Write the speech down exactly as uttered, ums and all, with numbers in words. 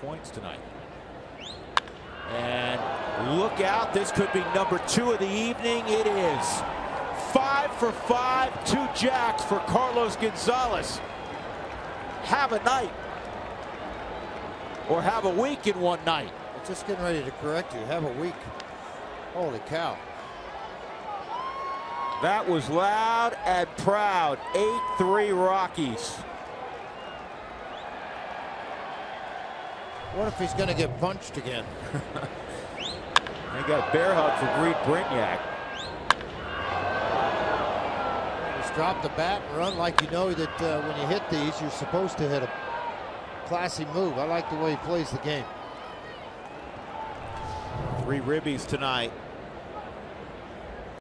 points tonight. And look out, this could be number two of the evening. It is. Five for five, two jacks for Carlos Gonzalez. Have a night. Or have a week in one night. I'm just getting ready to correct you. Have a week. Holy cow. That was loud and proud. eight three Rockies. What if he's going to get punched again? They got a bear hug for Reed Brignac. Just drop the bat and run like you know that uh, when you hit these, you're supposed to hit a classy move. I like the way he plays the game. Three ribbies tonight.